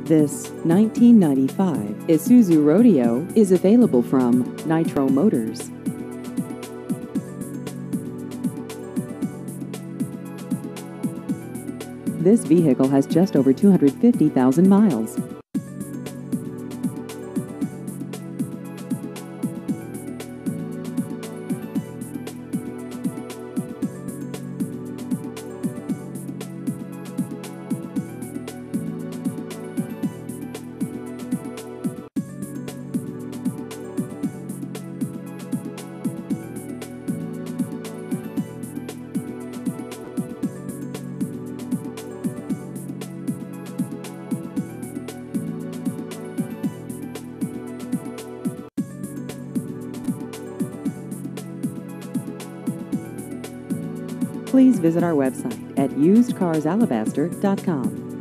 This 1995 Isuzu Rodeo is available from Nitro Motors. This vehicle has just over 250,000 miles. Please visit our website at usedcarsalabaster.com.